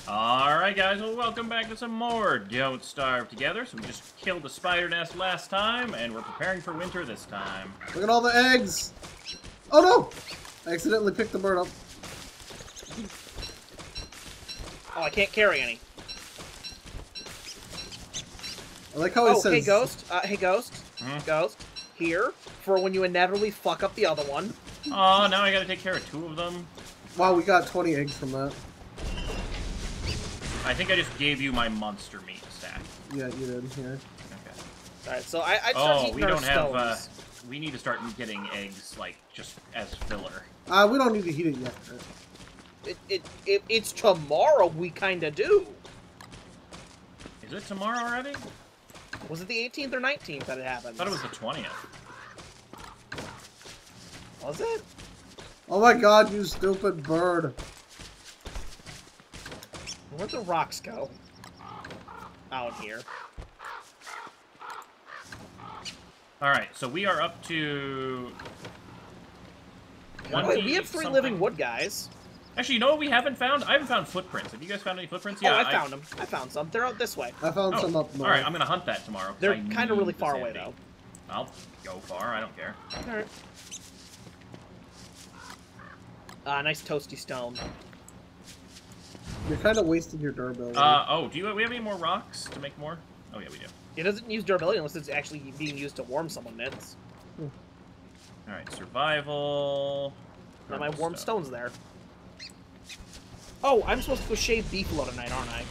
Alright guys, well welcome back to some more Don't Starve Together. So we just killed the spider nest last time, and we're preparing for winter this time. Look at all the eggs! Oh no! I accidentally picked the bird up. Oh, I can't carry any. I like how it says... hey Ghost, Ghost, here, for when you inevitably fuck up the other one. Oh, now I gotta take care of 2 of them. Wow, we got 20 eggs from that. I think I just gave you my monster meat stack. Yeah, you did, yeah. Okay. Alright, so I start eating we our don't stones. have, we need to start getting eggs, like, just as filler. We don't need to heat it yet. It's tomorrow we kinda do. Is it tomorrow already? Was it the 18th or 19th that it happened? I thought it was the 20th. Was it? Oh my god, you stupid bird. Where'd the rocks go? Out here. Alright, so we are up to... Wait, we have 3 living wood guys. Actually, you know what we haven't found? I haven't found footprints. Have you guys found any footprints? Yeah, Oh, I found them. I found some. They're out this way. I found some up north. Alright, I'm gonna hunt that tomorrow. They're kind of really far away, though. I'll go far, I don't care. Alright. Nice toasty stone. You're kind of wasting your durability. do we have any more rocks to make more? Oh, yeah, we do. It doesn't use durability unless it's actually being used to warm someone, Nitz. Alright, survival... Now my warm stone's there. Oh, I'm supposed to go shave Beefalo tonight, aren't I?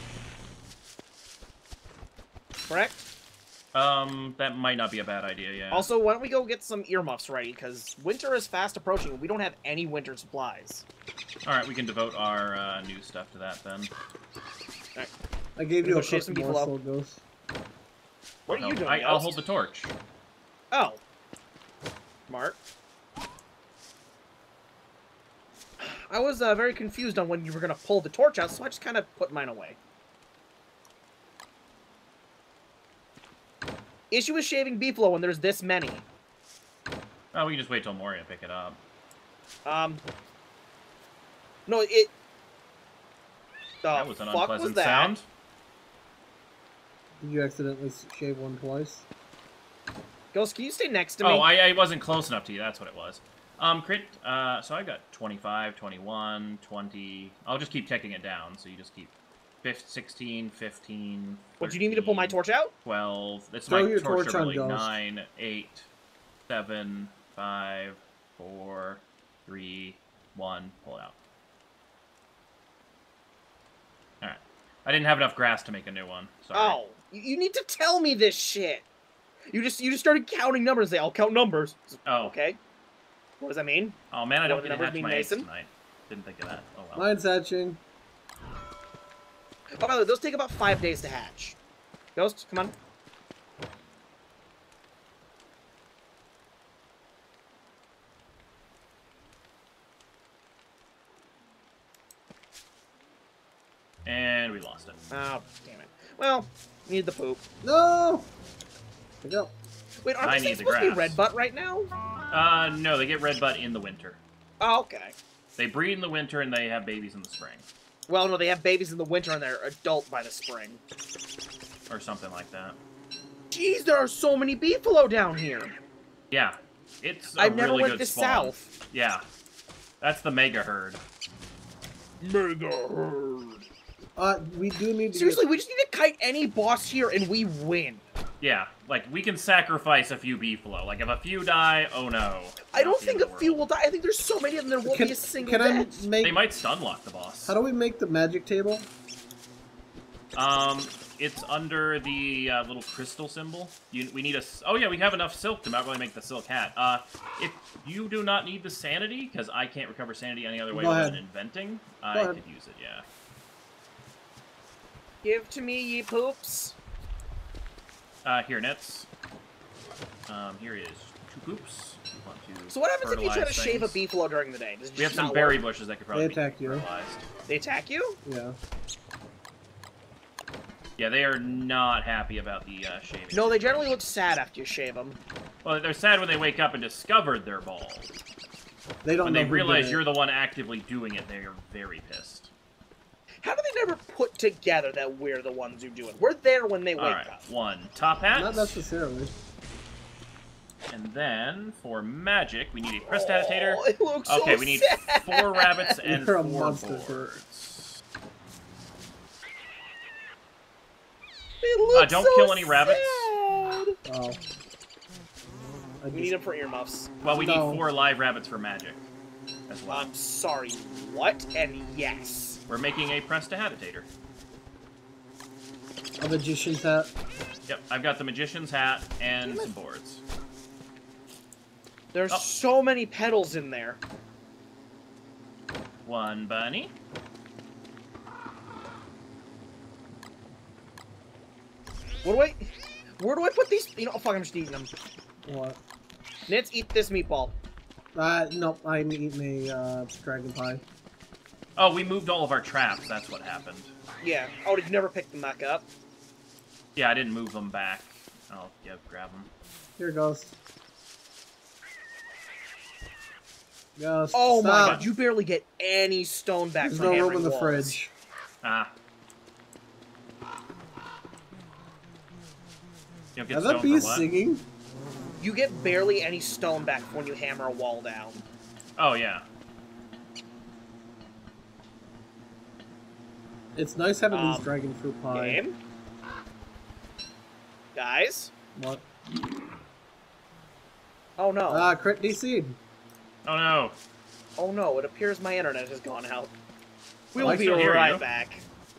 Correct? That might not be a bad idea, yeah. Also, why don't we go get some earmuffs ready, because winter is fast approaching, and we don't have any winter supplies. Alright, we can devote our, new stuff to that, then. Alright. I gave you a shave some custom Beefalo. morsel, Ghost. What are you doing, I'll Ghost? hold the torch. Oh. Smart. I was very confused on when you were going to pull the torch out, so I just kind of put mine away. Issue with shaving Beefalo when there's this many. Oh, we can just wait till Moria to pick it up. No, it... That was an unpleasant sound. Did you accidentally shave one twice? Ghost, can you stay next to me? Oh, I wasn't close enough to you, that's what it was. Crit, so I got 25, 21, 20... I'll just keep checking it down, so you just keep... 16, 15, 13, do you need me to pull my torch out? 12... That's Throw my your torch torch on really. Ghost. 9, 8, 7, 5, 4, 3, 1... Pull it out. Alright. I didn't have enough grass to make a new one, sorry. Oh, you need to tell me this shit. You just started counting numbers. Say, I'll count numbers. Oh. Okay. What does that mean? Oh man, I don't What get to numbers hatch mean, my eggs Mason? tonight. Didn't think of that. Oh well. Mine's hatching. Oh, by the way, those take about 5 days to hatch. Ghost, come on. And we lost it. Oh, damn it. Well, need the poop. No! Pick up. Wait, I aren't need these the supposed to be grass. red butt right now? No, they get red butt in the winter. Oh, okay. They breed in the winter and they have babies in the spring. Well, no, they have babies in the winter and they're adult by the spring. Or something like that. Jeez, there are so many Beefalo down here. Yeah. It's a I've never really went good this spawn. south. Yeah. That's the mega herd. Mega herd. We do need to Seriously, we just need to kite any boss here and we win. Yeah, like, we can sacrifice a few Beefalo. Like, if a few die, oh no. I don't Not the think end a of the few world. will die. I think there's so many of them there won't be a single dead. They might stunlock the boss. How do we make the magic table? It's under the little crystal symbol. We need a... Oh yeah, we have enough silk to not really make the silk hat. If you do not need the sanity, because I can't recover sanity any other way Go other ahead. than inventing, Go I ahead. could use it, yeah. Give to me, ye poops. Here, Nitz. Here is 2 poops. We want to So what happens if you try to fertilize shave a things. Beefalo during the day? Does it We have just some not berry work? bushes that could probably be attack you. fertilized. They attack you? Yeah. Yeah, they are not happy about the shaving. No, they generally look sad after you shave them. Well, they're sad when they wake up and discovered they're bald. They don't When know they who realize did you're it. the one actively doing it, they are very pissed. How do they never put together that we're the ones who do it? We're there when they wake Alright, up. 1 top hat. Not necessarily. And then, for magic, we need a prestidigitator. Oh, it looks so okay, we need sad. 4 rabbits and You're 4 a monster, boards. It looks Don't so kill any rabbits. sad. Oh. We need them for earmuffs. Well, we No. need 4 live rabbits for magic as well. I'm sorry, what? And yes. We're making a prestidigitator. A magician's hat. Yep, I've got the magician's hat and some boards. There's Oh. so many petals in there. 1 bunny. Where do I put these? You know, oh, fuck, I'm just eating them. What? Nitz, eat this meatball. Nope, I'm eating a dragon pie. Oh, we moved all of our traps, that's what happened. Yeah. Oh, did you never pick them back up? Yeah, I didn't move them back. Oh, yeah, grab them. Here goes. Ghost, Oh my stop. god, you barely get any stone back There's from no room hammering in the walls. fridge. Ah. You don't get Are stone the for bees what? singing? You get barely any stone back when you hammer a wall down. Oh, yeah. It's nice having these Um, dragon fruit pie. Game? Guys? What? Oh no. Crit DC'd. Oh, no. Oh no, it appears my internet has gone out. We Oh, will I be still hear right you. back.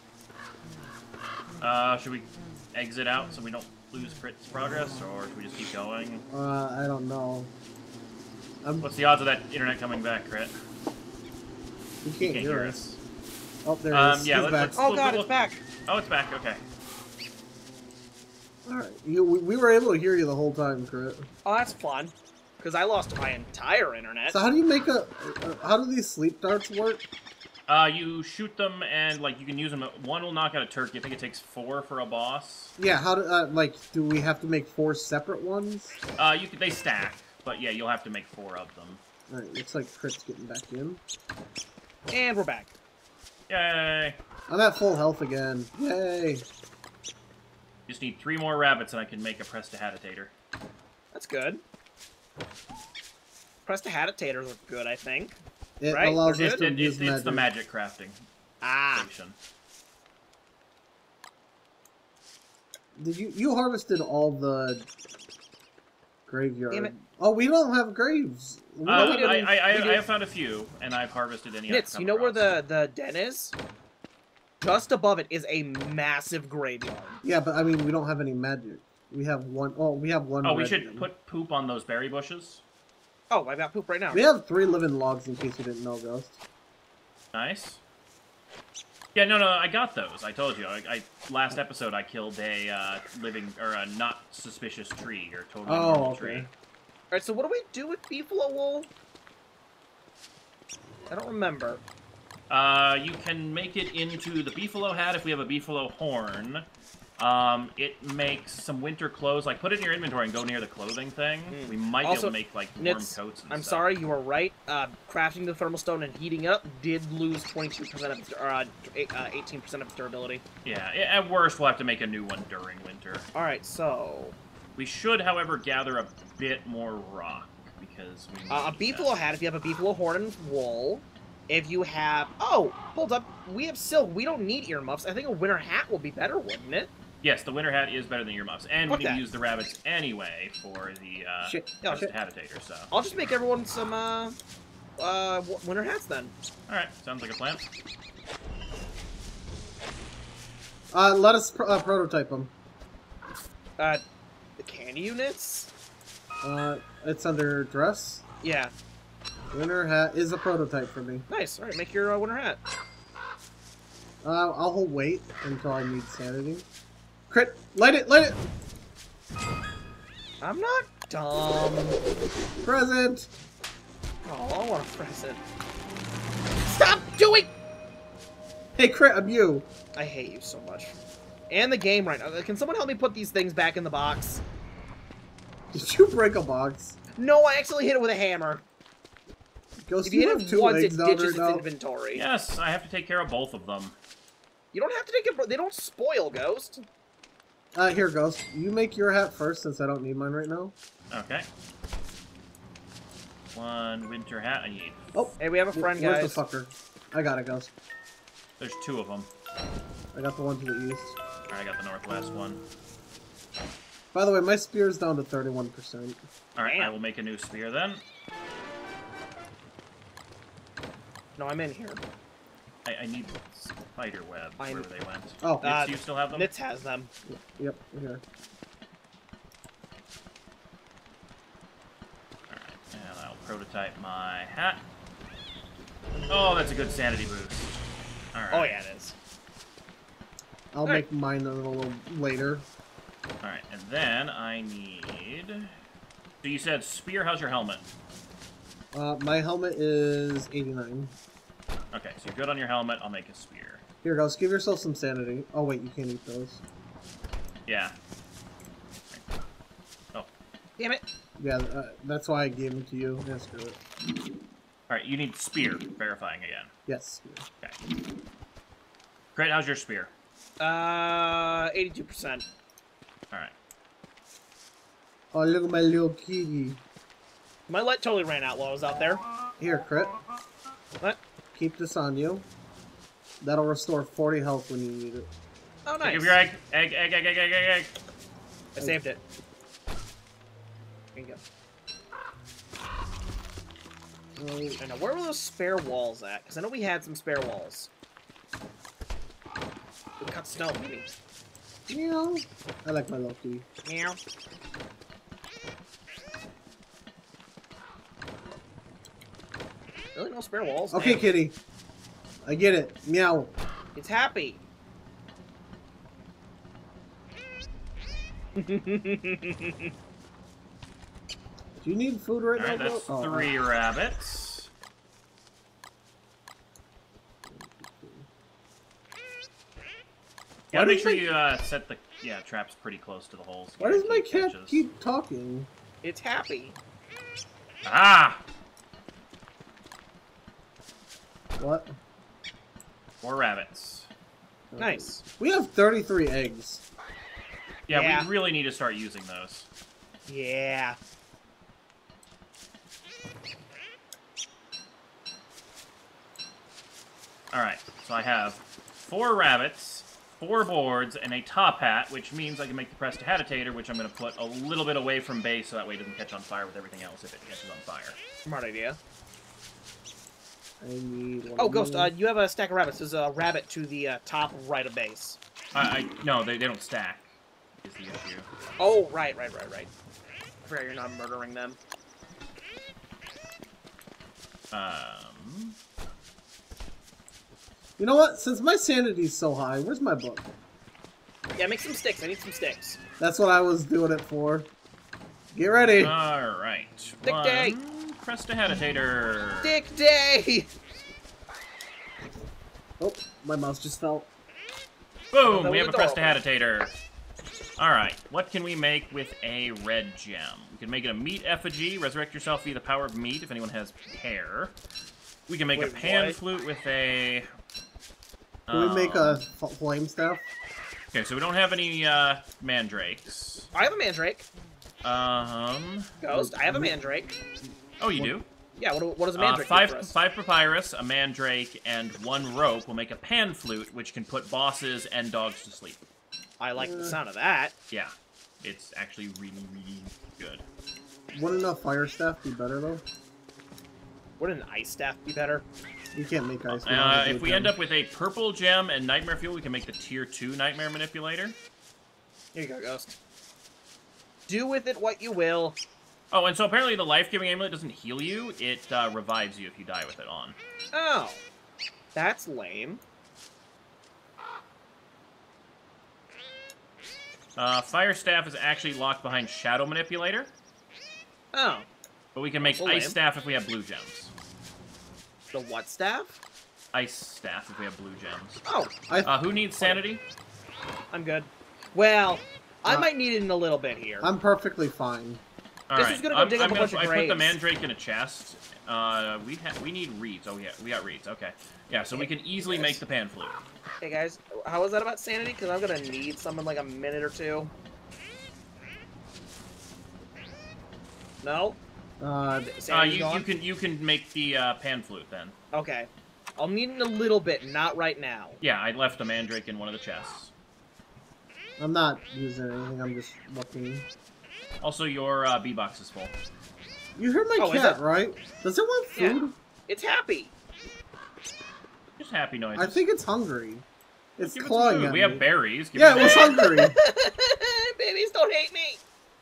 Should we exit out so we don't lose crit's progress, or should we just keep going? I don't know. What's the odds of that internet coming back, Crit? You You can't hear us. Oh, there it is. Yeah, He's back. let's Oh look, god, look. it's back. Oh, it's back, okay. Alright, we were able to hear you the whole time, Crit. Oh, that's fun. Because I lost my entire internet. So how do you make how do these sleep darts work? You shoot them, and, like, you can use them. 1 will knock out a turkey. I think it takes 4 for a boss. Yeah, how do, do we have to make 4 separate ones? They stack, but yeah, you'll have to make 4 of them. Alright, looks like Crit's getting back in. And we're back. Yay! I'm at full health again. Yay! Just need 3 more rabbits, and I can make a prestidigitator. That's good. Prestidigitators are good, I think. It Right? allows They're us good? to use It's magic. the magic crafting Ah. station. Did you harvested all the graveyard? Damn it. Oh, we don't have graves. We No, we don't- didn't. I We didn't. have found a few, and I've harvested any. I've Nitz, come you know where across. the den is? Just above it is a massive graveyard. Yeah, but I mean, we don't have any magic. We have one. Oh, we have one. Oh, we red should gem. put poop on those berry bushes. Oh, I got poop right now. We have 3 living logs in case you didn't know, Ghost. Nice. Yeah, no, I got those. I told you. Last episode I killed a living or a not suspicious tree or totally normal Oh, tree. okay. Alright, so what do we do with Beefalo wool? I don't remember. You can make it into the Beefalo hat if we have a Beefalo horn. It makes some winter clothes. Like, put it in your inventory and go near the clothing thing. We might Also, be able to make, like, warm Nitz, coats and I'm stuff. sorry, you were right. Crafting the thermal stone and heating up did lose 22% of its, 18% of its durability. Yeah, at worst, we'll have to make a new one during winter. Alright, so... We should, however, gather a bit more rock, because we a need Beefalo that. hat if you have a Beefalo horn and wool. If you have... Oh! Hold up. We have silk. We don't need earmuffs. I think a winter hat will be better, wouldn't it? Yes, the winter hat is better than earmuffs, and Fuck we can that. use the rabbits anyway for the Shit. Oh, shit. habitator, so... I'll just make everyone some, winter hats then. Alright, sounds like a plan. Let us prototype them. The candy units? It's under dress. Yeah. Winter hat is a prototype for me. Nice. Alright, make your winter hat. I'll hold wait until I need sanity. Crit! Light it! Light it! I'm not dumb. Present! Oh, I want a present. Stop doing... Hey, Crit, I'm you. I hate you so much. And the game right now. Can someone help me put these things back in the box? Did you break a box? No, I accidentally hit it with a hammer. Ghost, If you you hit have it 2 once, legs it down ditches right its now. inventory. Yes, I have to take care of both of them. You don't have to take it. They don't spoil, Ghost. Here, Ghost. You make your hat first, since I don't need mine right now. Okay. One winter hat. I need. Oh, hey, we have a friend, guys. Where's the fucker? I got it, Ghost. There's 2 of them. I got the one to the east. Alright, I got the northwest one. By the way, my spear's down to 31%. Alright, I will make a new spear then. No, I'm in here. I need spider web, wherever they went. Oh, Nitz, you still have them? Nitz has them. Yep, here. Alright, and I'll prototype my hat. Oh, that's a good sanity boost. Alright. Oh, yeah, it is. I'll make mine a little later. Alright, and then I need... So you said spear, how's your helmet? My helmet is 89. Okay, so you're good on your helmet, I'll make a spear. Here, Ghost, give yourself some sanity. Oh, wait, you can't eat those. Yeah. Oh. Damn it. Yeah, that's why I gave them to you. Yeah, screw it. Alright, you need spear, verifying again. Yes. Okay. Great, how's your spear? 82%. Alright. Oh, look at my little kitty. My light totally ran out while I was out there. Here, Crit. What? Keep this on you. That'll restore 40 health when you need it. Oh, nice. Give your egg. Egg. I saved it. There you go. I know. Where were those spare walls at? Because I know we had some spare walls. We cut snow, maybe. Meow. I like my little kitty. Meow. Really no spare walls? Okay, Damn. kitty. I get it. Meow. It's happy. Do you need food right Alright, now? that's Oh, 3 rabbits. Gotta make sure you set the traps pretty close to the holes. Why does my cat catches. keep talking? It's happy. Ah! What? 4 rabbits. Nice. We have 33 eggs. Yeah, we really need to start using those. Yeah. Alright, so I have 4 rabbits, 4 boards, and a top hat, which means I can make the prestidigitator, which I'm going to put a little bit away from base so that way it doesn't catch on fire with everything else if it catches on fire. Smart idea. I need one. Oh, Ghost, you have a stack of rabbits. There's a rabbit to the top right of base. No, they don't stack, is the issue. Oh, right. I forgot you're not murdering them. You know what? Since my sanity's so high, where's my book? Yeah, make some sticks. I need some sticks. That's what I was doing it for. Get ready. Alright. Stick day. Prestidigitator. Stick day! Oh, my mouse just fell. Boom! We have a prestidigitator. Alright, what can we make with a red gem? We can make it a meat effigy, resurrect yourself via the power of meat if anyone has hair. We can make a pan flute with a... Can we make a flame staff? Okay, so we don't have any mandrakes. I have a mandrake. Ghost, I have a mandrake. Oh, you do? Yeah, what does a mandrake do for us? 5 papyrus, a mandrake, and 1 rope will make a pan flute, which can put bosses and dogs to sleep. I like the sound of that. Yeah, it's actually really, really good. Wouldn't a fire staff be better, though? Wouldn't an ice staff be better? You can't make ice. If we end up with a purple gem and nightmare fuel, we can make the tier 2 nightmare manipulator. Here you go, Ghost. Do with it what you will. Oh, and so apparently the life-giving amulet doesn't heal you, it revives you if you die with it on. Oh. That's lame. Fire staff is actually locked behind shadow manipulator. Oh. But we can make Well, ice lame. staff if we have blue gems. The what staff? Ice staff if we have blue gems. Oh. Who needs sanity? I'm good. Well, I might need it in a little bit here. I'm perfectly fine. All This right. is gonna go dig up a bunch of I put graves. the mandrake in a chest. We need reeds. Oh yeah, we got reeds. Okay. Yeah, so we can easily make the pan flute. Hey guys, how was that about sanity? Because I'm gonna need some in like a minute or two. No. You can make the pan flute then. Okay. I'll need it in a little bit, not right now. Yeah, I left the mandrake in one of the chests. I'm not using anything. I'm just looking. Also, your bee box is full. You heard my cat, right? Does it want food? Yeah. It's happy. Just happy noises. I think it's hungry. It's Give clawing it at we me. have berries. Give Yeah, it it was hungry. Babies, don't hate me.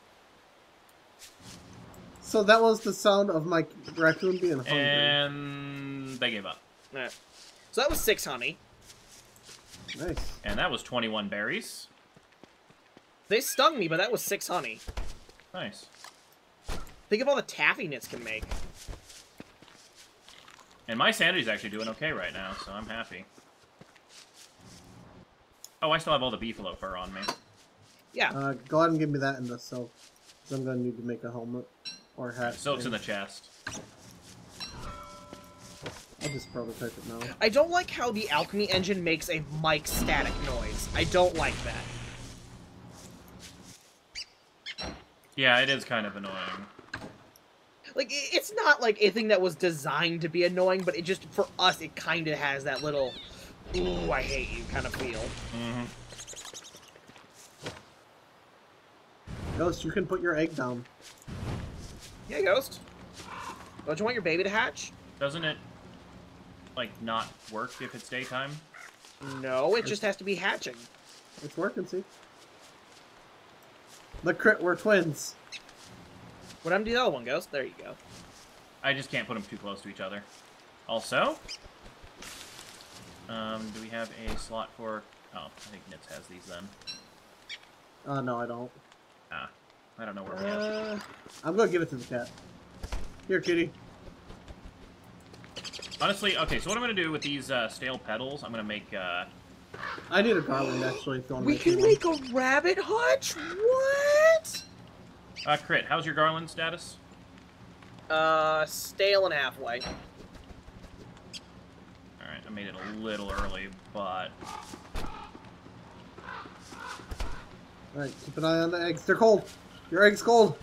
So that was the sound of my raccoon being hungry. And they gave up. Alright. So that was 6 honey. Nice. And that was 21 berries. They stung me, but that was 6 honey. Nice. Think of all the taffy Nitz can make. And my sanity's actually doing okay right now, so I'm happy. Oh, I still have all the beefalo fur on me. Yeah. Go ahead and give me that in the silk. 'Cause I'm gonna need to make a helmet or a hat. Silk's in the chest. I'll just prototype it now. I don't like how the alchemy engine makes a mic static noise. I don't like that. Yeah, it is kind of annoying. Like, it's not like a thing that was designed to be annoying, but it just, for us, it kind of has that little, ooh, I hate you kind of feel. Mm-hmm. Ghost, you can put your egg down. Yeah, Ghost. Don't you want your baby to hatch? Doesn't it, like, not work if it's daytime? No, it just has to be hatching. It's working, see? The crit, we're twins. What happened to the other one, Ghost? There you go. I just can't put them too close to each other. Also, do we have a slot for... Oh, I think Nitz has these then. No, I don't. Ah, I don't know where we have. I'm gonna give it to the cat. Here, kitty. Honestly, okay, so what I'm going to do with these stale petals, I'm going to make... I need a garland, actually, if you want to We make can one. make a rabbit hutch? What? Crit, how's your garland status? Stale and halfway. Alright, I made it a little early, but... Alright, keep an eye on the eggs. They're cold. Your egg's cold.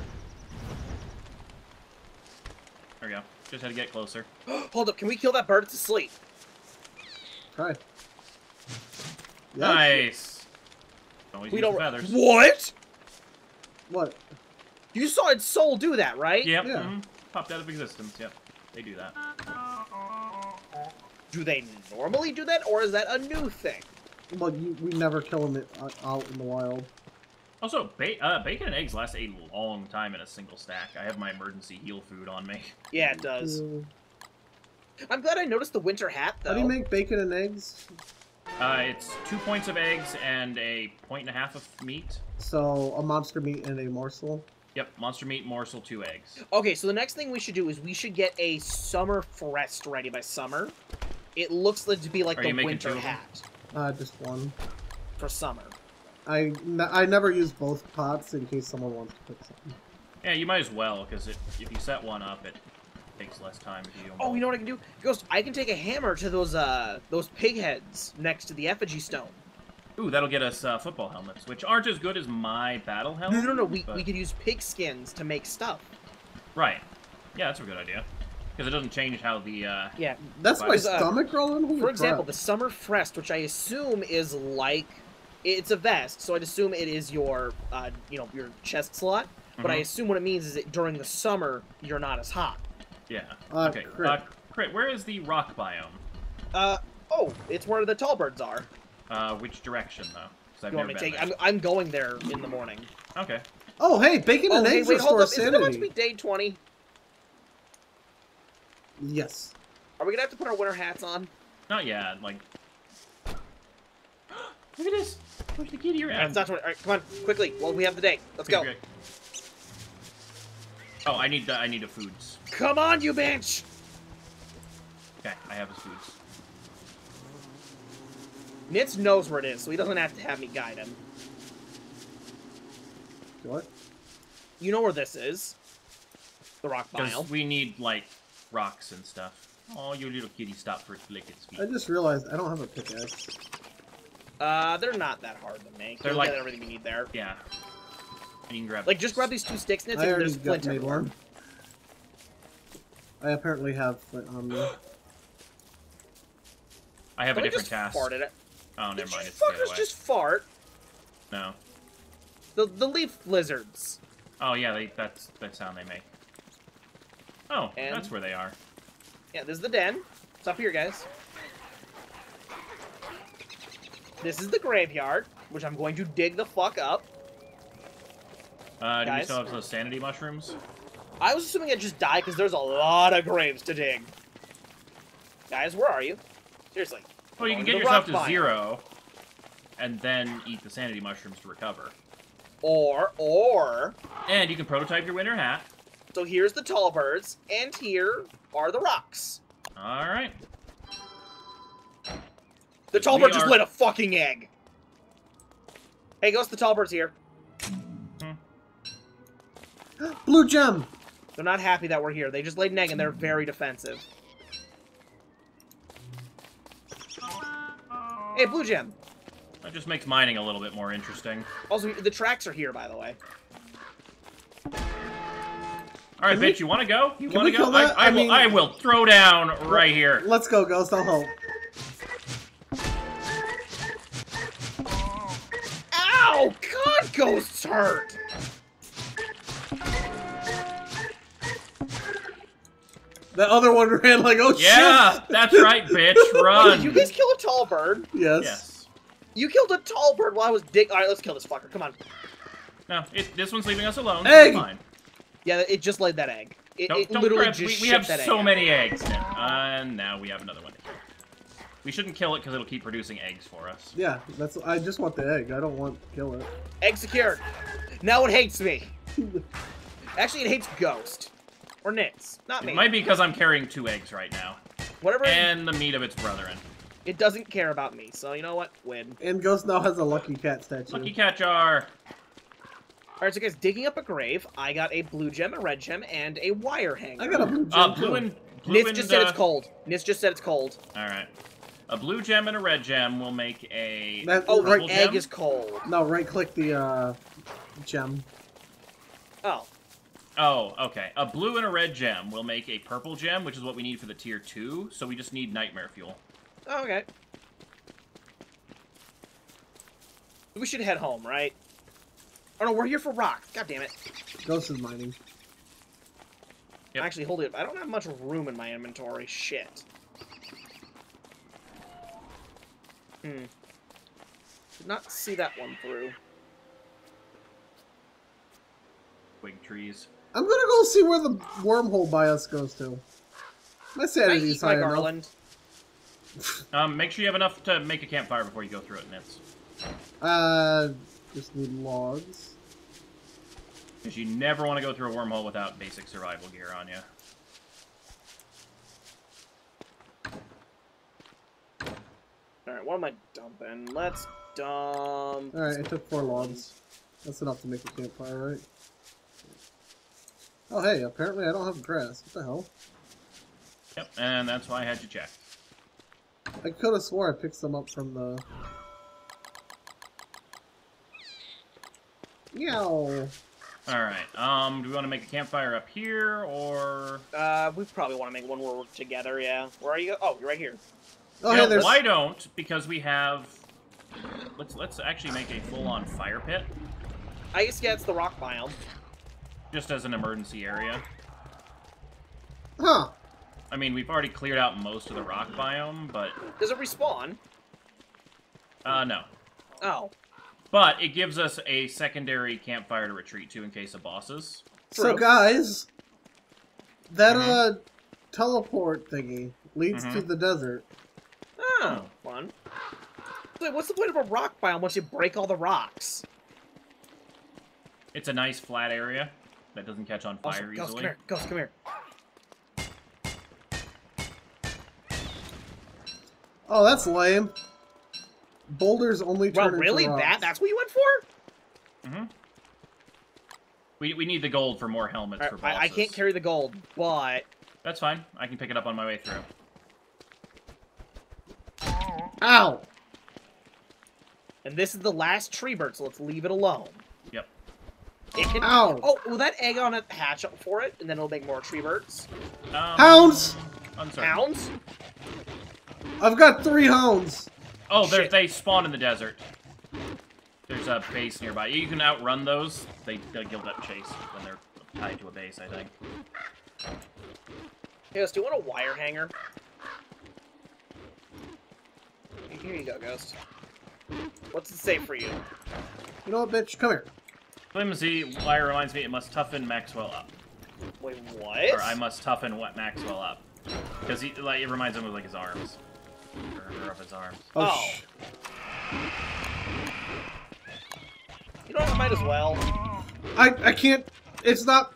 There we go. Just had to get closer. Hold up, can we kill that bird? It's asleep. Try. Yes. Nice! Always We use don't... the feathers. What? What? You saw its soul do that, right? Yep. Yeah. Mm-hmm. Popped out of existence. Yep. They do that. Do they normally do that, or is that a new thing? Well, we never kill them out in the wild. Also, bacon and eggs last a long time in a single stack. I have my emergency heal food on me. Yeah, it does. I'm glad I noticed the winter hat, though. How do you make bacon and eggs? It's 2 points of eggs and a 1.5 of meat. So, a monster meat and a morsel. Yep, monster meat, morsel, 2 eggs. Okay, so the next thing we should do is we should get a summer frest ready by summer. It looks like to be like the winter hat. Just one. For summer. I never use both pots in case someone wants to cook something. Yeah, you might as well, because if you set one up, it takes less time if you do them Oh, you know what I can do? Ghost, I can take a hammer to those pig heads next to the effigy stone. Ooh, that'll get us football helmets, which aren't as good as my battle helmet. No. We could use pig skins to make stuff. Right. Yeah, that's a good idea. Because it doesn't change how the... Yeah. That's my stomach growling? Holy For example, crap. the summer frest, which I assume is like... It's a vest, so I'd assume it is your, your chest slot. But I assume what it means is that during the summer, you're not as hot. Yeah. Okay. Crit, where is the rock biome? Oh, it's where the tall birds are. Which direction, though? 'Cause I've You want never me to been take? there. I'm going there in the morning. Okay. Oh, hey, bacon and eggs wait, hold restore up. Is it about to sanity. be day 20? Yes. Are we gonna have to put our winter hats on? Not yet, like... Look at this! Push the kitty around. It's not 20. All right, come on, quickly. Well, we have the day. Let's go. Okay. Oh, I need the foods. Come on, you bitch! Okay, I have his foods. Nitz knows where it is, so he doesn't have to have me guide him. What? You know where this is. The rock biome. Because we need, like, rocks and stuff. Oh, your little kitty stopped for it to lick its feet. I just realized I don't have a pickaxe. They're not that hard to make. They're You'll like get everything you need there. Yeah. And you can grab Like, just grab these 2 sticks, Nitz, I and already there's flint made everywhere. one. I apparently have flint on me. I have a Somebody different just task. farted it. Oh, never Did mind. you It's the other fuckers way. just fart? No. The leaf lizards. Oh, yeah, that's that sound they make. Oh, And- that's where they are. Yeah, this is the den. It's up here, guys. This is the graveyard, which I'm going to dig the fuck up. Do we Guys? still have those sanity mushrooms? I was assuming I'd just die because there's a lot of graves to dig. Guys, where are you? Seriously. Well, you can Going get to yourself to rock biome. 0, and then eat the sanity mushrooms to recover. Or... And you can prototype your winter hat. So here's the tall birds, and here are the rocks. Alright. The tall We bird just are- laid a fucking egg. Hey, Ghost, the tall bird's here. Blue gem! They're not happy that we're here. They just laid an egg, and they're very defensive. Hey, blue gem. That just makes mining a little bit more interesting. Also, the tracks are here, by the way. Alright, Can we- bitch, you wanna go? You can wanna we go? kill that? I I mean- will throw down right here. Let's go, Ghost. I'll help. Ow! God, Ghost's hurt! The other one ran like, oh Yeah, shit! that's right, bitch. Run. Did you guys kill a tall bird? Yes. Yes. You killed a tall bird while I was dig. Alright, let's kill this fucker. Come on. No, this one's leaving us alone. so Egg! it's fine. Yeah, it just laid that egg. It Don't literally grab. just We shit have that so egg. many eggs now. And now we have another one to kill. We shouldn't kill it because it'll keep producing eggs for us. Yeah, that's. I just want the egg. I don't want to kill it. Egg secured. Now it hates me. Actually, it hates Ghost. Or Nitz. Not me. It might be because I'm carrying 2 eggs right now. Whatever. And the meat of its brethren. It doesn't care about me, so you know what? Win. And Ghost now has a lucky cat statue. Lucky cat jar. Alright, so guys, digging up a grave, I got a blue gem, a red gem, and a wire hanger. I got a blue gem. Blue too. and... Nitz just said it's cold. Nitz just said it's cold. Alright. A blue gem and a red gem will make a... That- Oh, right, the egg gem? is cold. No, right click the gem. Oh. Oh, okay. A blue and a red gem will make a purple gem, which is what we need for the tier 2, so we just need nightmare fuel. Oh, okay. We should head home, right? Oh no, we're here for rocks. God damn it. Ghost is mining. Yep. Actually, hold it. I don't have much room in my inventory. Shit. Did not see that one through. Twig trees. I'm gonna go see where the wormhole bias goes to. My Can I sanity's eat my high enough. garland? Make sure you have enough to make a campfire before you go through it, Nitz. Just need logs. Because you never want to go through a wormhole without basic survival gear on you. Alright, what am I dumping? Let's dump... Alright, I took 4 logs. That's enough to make a campfire, right? Oh, hey, apparently I don't have grass. What the hell? Yep, and that's why I had you check. I could have swore I picked some up from the... Meow. Alright, do we want to make a campfire up here, or... we probably want to make one where we're together, yeah. Where are you? Oh, you're right here. Oh, You hey, know, there's... why don't? Because we have... Let's actually make a full-on fire pit, I guess, yeah, it's the rock biome. just as an emergency area. Huh. I mean, we've already cleared out most of the rock biome, but... Does it respawn? no. Oh. But it gives us a secondary campfire to retreat to in case of bosses. So, True. guys, that, Mhm. teleport thingy leads to the desert. Oh, fun. Wait, what's the point of a rock biome once you break all the rocks? It's a nice flat area that doesn't catch on Also, fire Ghost, come easily. here. Ghost, come here. Oh, that's lame. Boulders only turn Well, really? into rocks. That's what you went for? Mm-hmm. We need the gold for more helmets for bosses. I can't carry the gold, but... That's fine. I can pick it up on my way through. Ow! And this is the last tree bird, so let's leave it alone. Yep. It can... Ow! Oh, will that egg on it hatch up for it, and then it'll make more tree birds? Hounds! Uncertain. Hounds? I've got 3 hounds. Oh, they spawn in the desert. There's a base nearby. You can outrun those. They'll give up chase when they're tied to a base, I think. Ghost, do you want a wire hanger? Here you go, Ghost. What's it say for you? You know what, bitch? Come here. Flimsy wire reminds me it must toughen Maxwell up. Wait, what? Or I must toughen what Maxwell up. Because like, it reminds him of like his arms. Or of his arms. Oh. You know what, I might as well. I can't... It's not...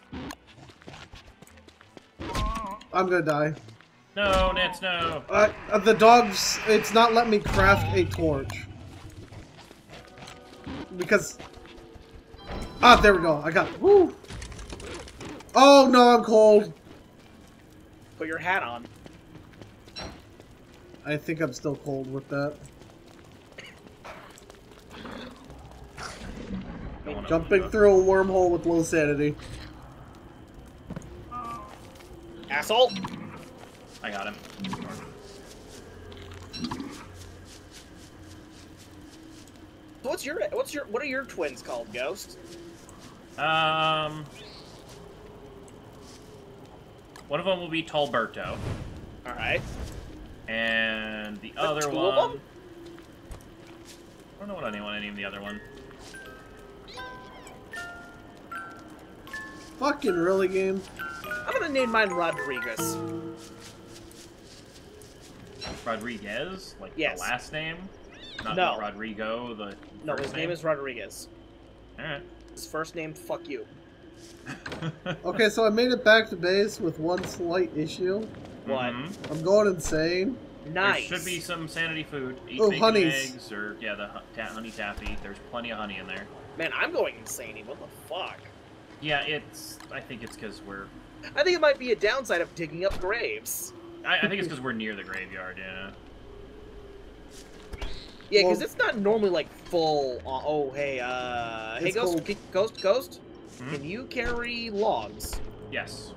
I'm gonna die. No, Nitz, no. The dogs... It's not letting me craft a torch. Because... Ah, there we go. I got... Woo! Oh, no, I'm cold. Put your hat on. I think I'm still cold with that. Jumping through a wormhole with low sanity. Asshole! I got him. What are your twins called, Ghost? One of them will be Talberto. Alright. And the other two one... of them? I don't know what I want to name the other one. Fucking really, game? I'm gonna name mine Rodriguez. Rodriguez? Like yes. the last name? Not no. Rodrigo, the No, his name is Rodriguez. Alright. His first name, fuck you. Okay, so I made it back to base with one slight issue. What? I'm going insane. Nice. There should be some sanity food. Eat Oh, bacon honeys. eggs, or, yeah, the honey taffy. There's plenty of honey in there. Man, I'm going insane. What the fuck? Yeah, I think it's because we're... I think it might be a downside of digging up graves. I think it's because we're near the graveyard, yeah. Yeah, because it's not normally, like, full... oh, hey, hey, Ghost, Ghost? Hmm? Can you carry logs? Yes.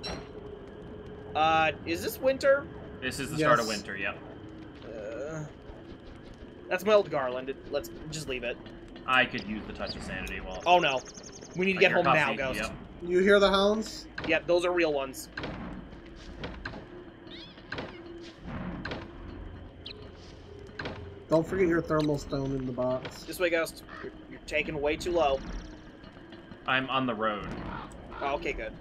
Is this winter? This is the start of winter, yep. That's my old garland. Let's just leave it. I could use the touch of sanity while... Oh, no. We need to get home now, Ghost. Yep. You hear the hounds? Yep, those are real ones. Don't forget your thermal stone in the box. This way, Ghost. You're taking way too low. I'm on the road. Oh, okay, good.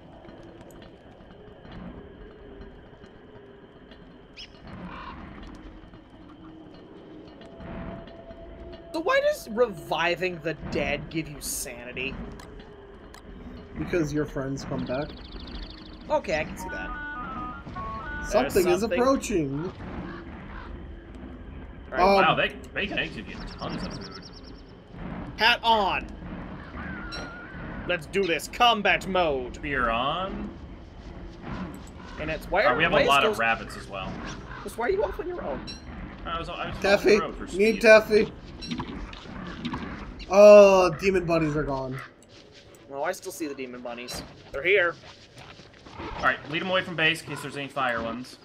So why does reviving the dead give you sanity? Because your friends come back. Okay, I can see that. Something is approaching. Right. Wow, bacon eggs give you tons of food. Hat on! Let's do this. Combat mode. Spear on. And it's why we have a lot of rabbits as well. Just why are you off on your own? I was Taffy, on the road for speed. need Taffy. Oh, demon buddies are gone. Oh, I still see the demon bunnies. They're here. Alright, lead them away from base in case there's any fire ones.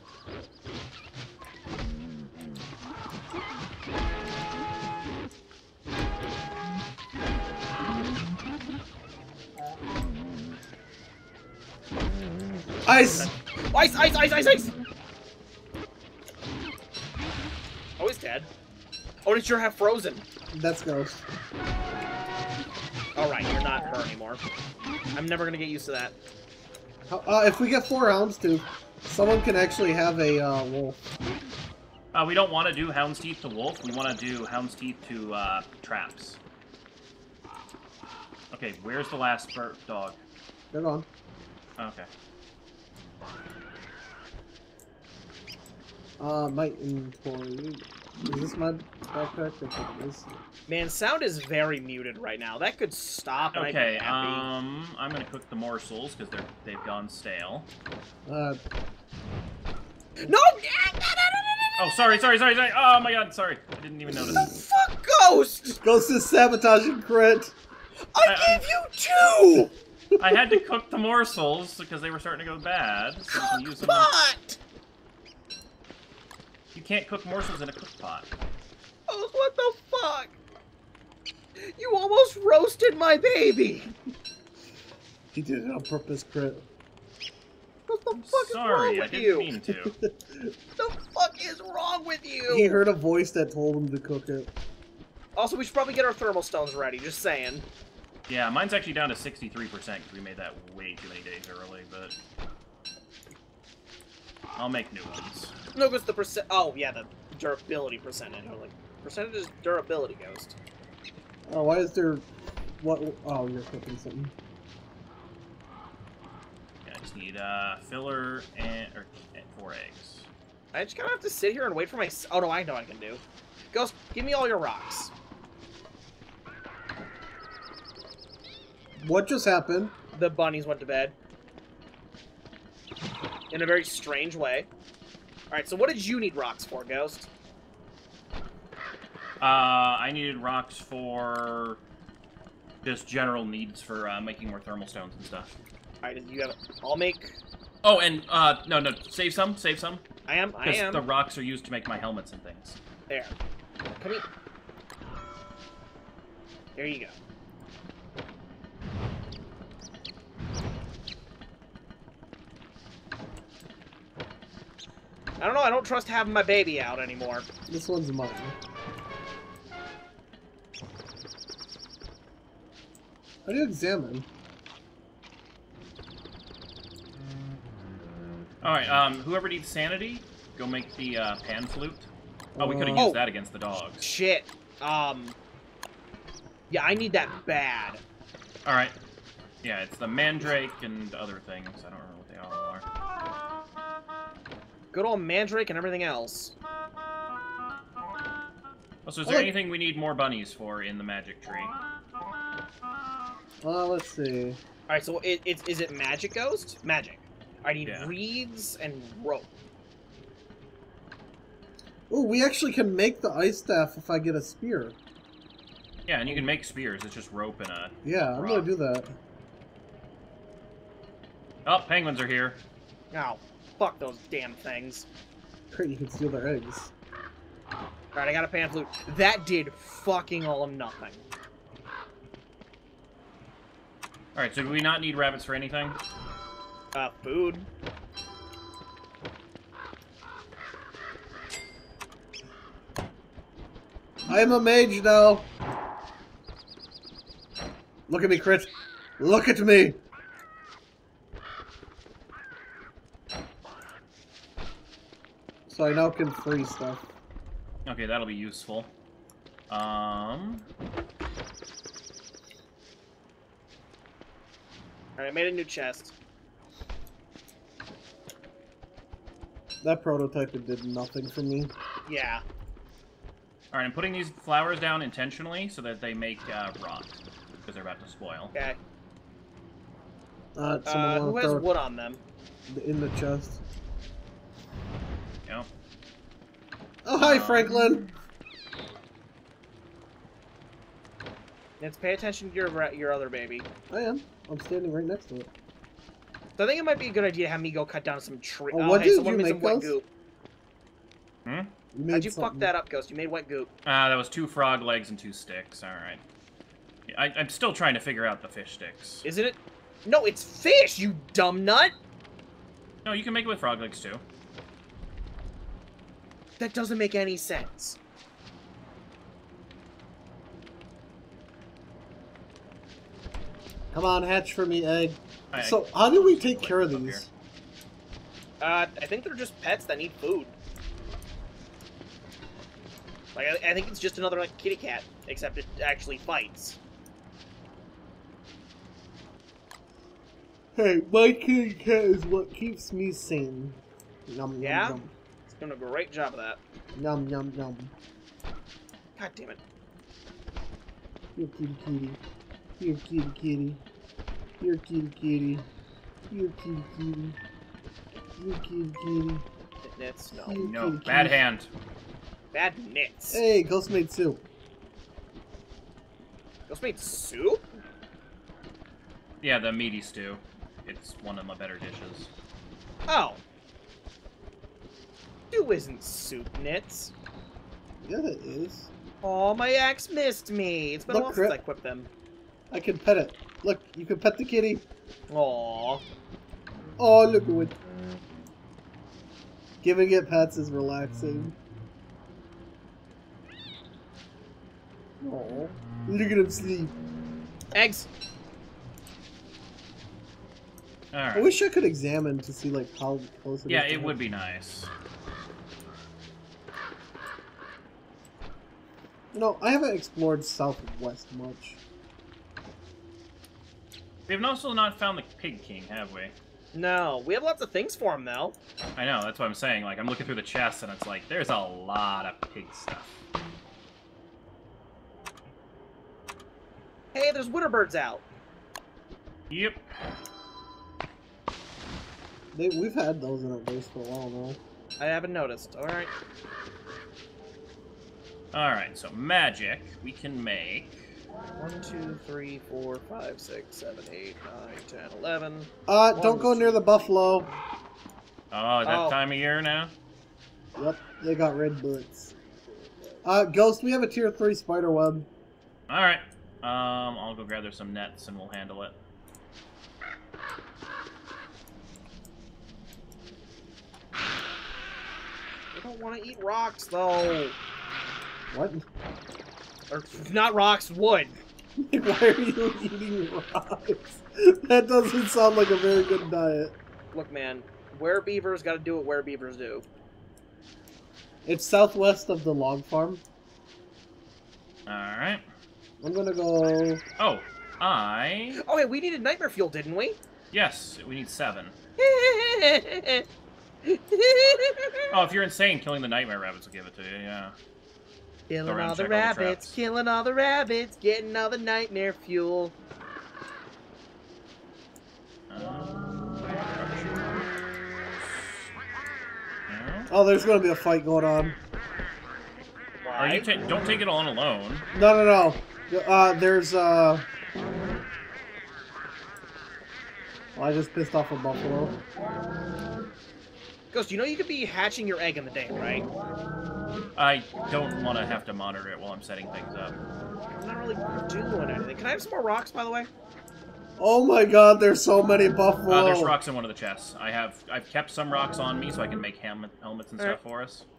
Ice! Ice, ice, ice, ice, ice! Oh, he's dead. Oh, did you have frozen? That's Ghost. Alright, you're not her anymore. I'm never gonna get used to that. If we get 4 hounds too, someone can actually have a wolf. We don't want to do Hound's Teeth to Wolf. We want to do Hound's Teeth to Traps. Okay, where's the last dog? They're gone. Okay. My inventory. Is this my backpack? I think it is. Man, sound is very muted right now. That could stop. And Okay, I'd be happy. I'm gonna cook the morsels because they've gone stale. Uh, No! Oh, sorry. Oh my god, sorry. I didn't even notice. Fuck, Ghost! Ghost is sabotaging crit. I gave you 2! I had to cook the morsels because they were starting to go bad. So you can use them. Pot! You can't cook morsels in a cook pot. Oh, what the fuck? You almost roasted my baby! He did it on purpose, crit. What the fuck is wrong Sorry, I with didn't you? mean to. The fuck is wrong with you? He heard a voice that told him to cook it. Also, we should probably get our thermal stones ready, just saying. Yeah, mine's actually down to 63% because we made that way too many days early, but... I'll make new ones. No, what's the percent? Oh, yeah, the durability percentage. I'm like, percentage is durability, Ghost. Oh, why is there... What? Oh, you're cooking something. Yeah, I just need filler and 4 eggs. I just kind of have to sit here and wait for my... Oh, no, I know what I can do. Ghost, give me all your rocks. What just happened? The bunnies went to bed. In a very strange way. Alright, so what did you need rocks for, Ghost? I needed rocks for just general needs for making more thermal stones and stuff. Alright, you have... I'll make... Oh, and, no, save some. I am. Because the rocks are used to make my helmets and things. There. Come here. There you go. I don't know, I don't trust having my baby out anymore. This one's mine. How do you examine? Alright, whoever needs sanity, go make the pan flute. Oh, we could have used that against the dogs. Shit. Yeah, I need that bad. Alright. Yeah, it's the mandrake and other things. I don't remember what they all are. Good old mandrake and everything else. Also, is there anything we need more bunnies for in the magic tree? Let's see. Alright, so is it magic, Ghost? Magic. I need Yeah. reeds and rope. Oh, we actually can make the ice staff if I get a spear. Yeah, and you can make spears. It's just rope and a... Yeah, I'm gonna do that. Oh, penguins are here. Oh, fuck those damn things. Great, you can steal their eggs. Alright, I got a pan flute. That did fucking all of nothing. Alright, so do we not need rabbits for anything? Food. I am a mage now. Look at me, Crit. Look at me. So I now can free stuff. Okay, that'll be useful. Alright, I made a new chest. That prototype did nothing for me. Yeah. Alright, I'm putting these flowers down intentionally so that they make rot. Because they're about to spoil. Okay. Someone Who wanna has throw wood on them? in the chest. Yep. Oh, hi, Franklin. Let's pay attention to your other baby. I am. I'm standing right next to it. So I think it might be a good idea to have me go cut down some trees. Oh, what did someone you made make, some wet Ghost? goop. Hmm? How'd you fuck that up, Ghost? You made wet goop. That was 2 frog legs and 2 sticks. Alright. I'm still trying to figure out the fish sticks. Isn't it? No, it's fish, you dumb nut! No, you can make it with frog legs too. That doesn't make any sense. Come on, hatch for me, egg. I- So, how do we take care of up these? I think they're just pets that need food. Like, I think it's just another, like, kitty cat, except it actually fights. Hey, my kitty cat is what keeps me sane. Nom, nom, Yeah? nom. Doing a great job of that. Yum, yum, yum. God damn it. Here, kitty, kitty. Here, kitty, kitty. Here, kitty, kitty. Here, kitty, kitty. Here, kitty, kitty. Nitz, no. Here, No, kitty, bad kitty. hand. Bad Nitz. Hey, Ghost made soup. Ghost made soup? Yeah, the meaty stew. It's one of my better dishes. Oh. Stew isn't soup, Nitz. Yeah, it is. Oh, my axe missed me. It's been a Look, while since I Crip. equipped them. I can pet it. Look, you can pet the kitty. Aww. Oh, look at it. Giving it pets is relaxing. Oh, look at him sleep. Eggs. I Alright. wish I could examine to see like how close it Yeah, is. it would be nice. You know, I haven't explored Southwest much. We've also not found the Pig King, have we? No, we have lots of things for him, though. I know, that's what I'm saying. Like, I'm looking through the chest, and it's like, there's a lot of pig stuff. Hey, there's Werebirds out. Yep. We've had those in our base for a while now. I haven't noticed. Alright. Alright, so magic, we can make... 1, 2, 3, 4, 5, 6, 7, 8, 9, 10, 11. Don't go near the buffalo. Oh, is that time of year now? Yep, they got red butts. Ghost, we have a tier 3 spider web. Alright. I'll go gather some nets and we'll handle it. I don't want to eat rocks, though. What? Or, not rocks, wood. Why are you eating rocks? That doesn't sound like a very good diet. Look, man, Werebeavers gotta do what Werebeavers do. It's southwest of the log farm. Alright. I'm gonna go... Oh, Oh, wait, we needed nightmare fuel, didn't we? Yes, we need 7. Oh, Oh, if you're insane, killing the nightmare rabbits will give it to you, yeah. killing around, all the check all the rabbits, traps. killing all the rabbits, getting all the nightmare fuel. No? Oh, there's gonna be a fight going on. Or you don't take it on alone. No. There's, Well, I just pissed off a buffalo. Ghost, you know you could be hatching your egg in the day, right? I don't want to have to monitor it while I'm setting things up. I'm not really doing anything. Can I have some more rocks, by the way? Oh my god, there's so many buffalo. There's rocks in one of the chests. I've kept some rocks on me so I can make helmets and stuff for us.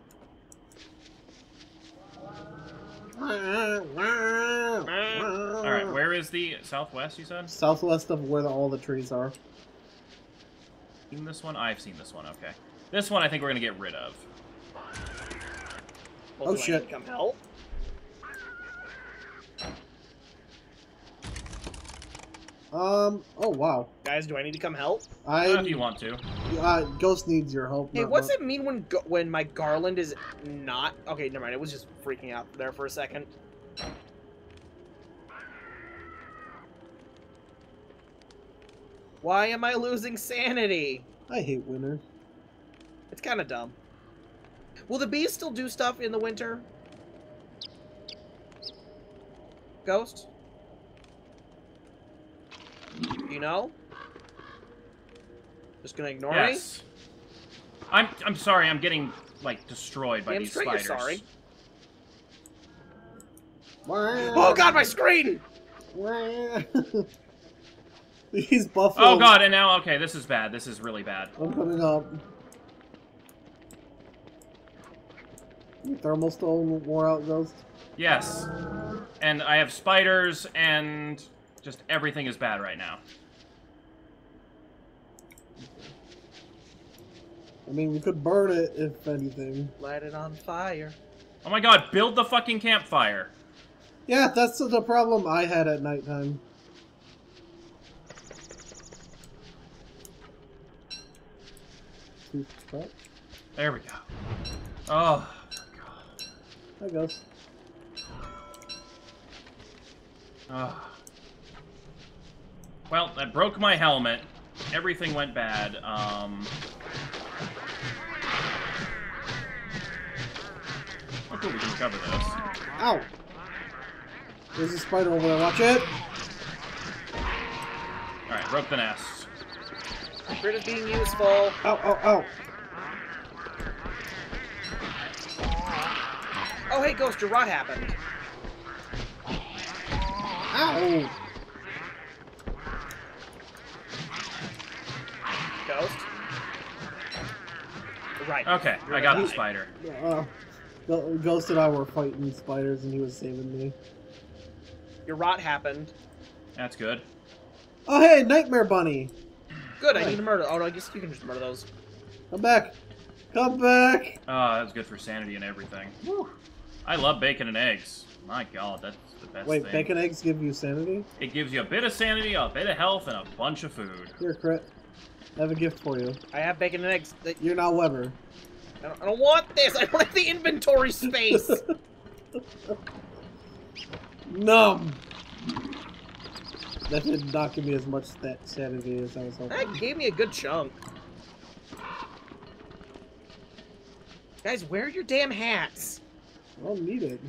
Alright, where is the southwest, you said? Southwest of where all the trees are. Seen this one? I've seen this one, okay. This one I think we're going to get rid of. Well, Oh, do I shit. need to come help? Oh wow. Guys, do I need to come help? If you want to. Ghost needs your help. Hey, not what's mine. it mean when my garland is not... Okay, never mind. It was just freaking out there for a second. Why am I losing sanity? I hate winter. It's kind of dumb. Will the bees still do stuff in the winter? Ghost? Do you know? Just gonna ignore me? Yes. I'm sorry, I'm getting, like, destroyed by these spiders. You're sorry. Oh Oh god, my screen! These buffalo. Oh god, and now, okay, this is bad. This is really bad. I'm coming up. Your thermal stone wore out, Ghost? Yes. And I have spiders, and just everything is bad right now. I mean, we could burn it, if anything. Light it on fire. Oh my god, build the fucking campfire. Yeah, that's the problem I had at nighttime. There we go. Oh, There goes. oh. Well, that broke my helmet. Everything went bad. Oh, cool, we can recover this. Ow! There's a spider over there. Watch it! Alright, broke the nest. Crit is being useful. Ow, ow, ow! Oh, hey, Ghost, your rot happened. Ow! Ghost? Right. Okay, I got the spider. Ghost and I were fighting spiders and he was saving me. Your rot happened. That's good. Oh, hey, Nightmare Bunny! Good, I need to murder. Oh, no, I guess you can just murder those. Come back! Come back! Oh, that's good for sanity and everything. Whew. I love bacon and eggs. My god, that's the best thing. Wait, bacon eggs give you sanity? It gives you a bit of sanity, a bit of health, and a bunch of food. Here, Crit. I have a gift for you. I have bacon and eggs. You're not Weber. I don't want this. I don't have the inventory space. Numb! That did not give me as much sanity as I was hoping. That gave me a good chunk. Guys, where are your damn hats? I don't need it.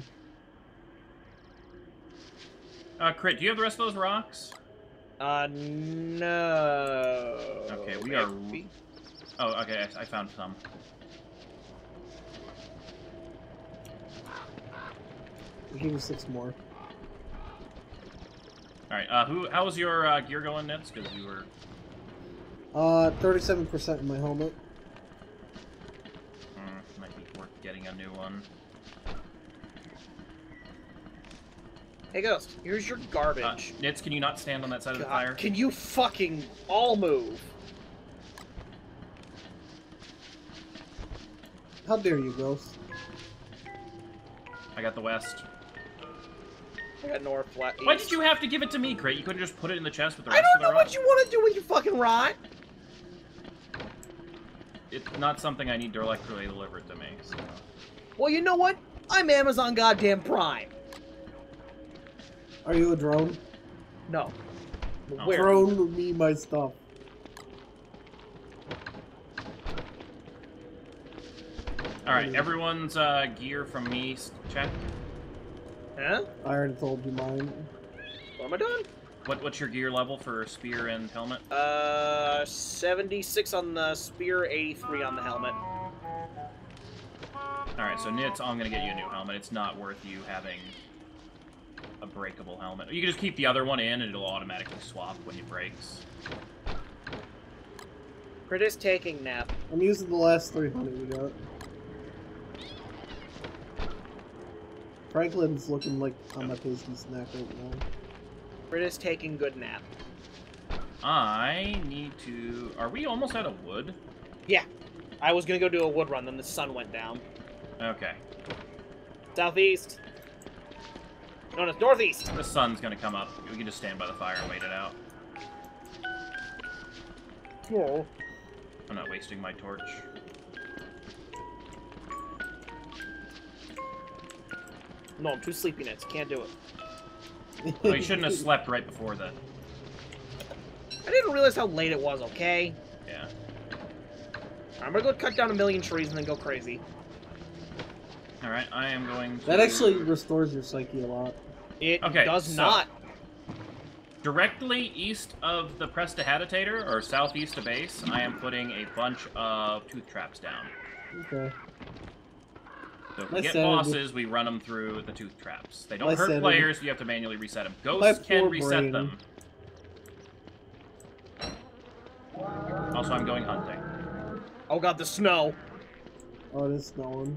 Crit, do you have the rest of those rocks? No. Okay, we are... Oh, okay, I found some. I'll give you 6 more. Alright, how was your gear going, Nitz? Because you were... 37% in my helmet. Might be worth getting a new one. Hey, Ghost, here's your garbage. Nitz, can you not stand on that side of the fire? Can you fucking all move? How dare you, Ghost? I got the west. I got north, flat, east. Why did you have to give it to me, Crit? You couldn't just put it in the chest with the rest I of don't the know rock? what you want to do with your fucking rot. It's not something I need directly delivered to me, so... Well, you know what? I'm Amazon goddamn Prime. Are you a drone? No. Oh. Where? Drone me my stuff. Alright, everyone's gear from me check. Huh? I already told you mine. What am I doing? What's your gear level for spear and helmet? 76 on the spear, 83 on the helmet. Alright, so Nitz, I'm gonna get you a new helmet. It's not worth you having a breakable helmet. You can just keep the other one in and it'll automatically swap when it breaks. Crit is taking nap. I'm using the last 300 we got. Franklin's looking like I'm a tasty snack right now. Crit is taking good nap. I need to... Are we almost out of wood? Yeah. I was gonna go do a wood run, then the sun went down. Okay. Southeast. No, it's northeast. The sun's gonna come up. We can just stand by the fire and wait it out. Oh. I'm not wasting my torch. No, I'm too sleepy, Nitz. Can't do it. Well, you shouldn't have slept right before that. I didn't realize how late it was, okay? Yeah. I'm gonna go cut down 1,000,000 trees and then go crazy. Alright, I am going to... That actually restores your psyche a lot. It Okay, does so- not. Directly east of the Prestidigitator, or southeast of base, I am putting a bunch of tooth traps down. Okay. So if we My get sanity. bosses, we run them through the tooth traps. They don't My hurt sanity. players, you have to manually reset them. My Ghosts can poor reset brain. them. Also, I'm going hunting. Oh god, the snow. Oh, it is snowing.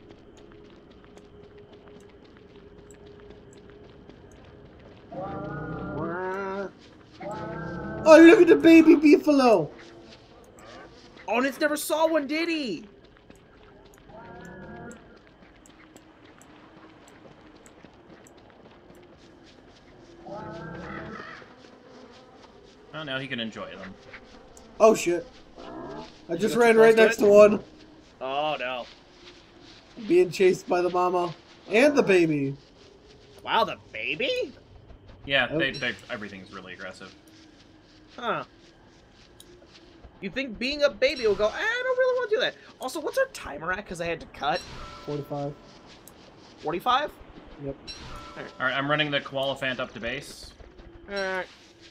Oh, look at the baby Beefalo! Oh, Nitz never saw one, did he? Oh, now he can enjoy them. Oh shit. I just got ran too right close next to to it? one. Oh no. being chased by the mama and the baby. Wow, the baby? Yeah, everything's really aggressive. Huh. You think being a baby will go, I don't really want to do that. Also, what's our timer at? Because I had to cut. 45. 45? Yep. Alright, I'm running the Koalafant up to base. Alright.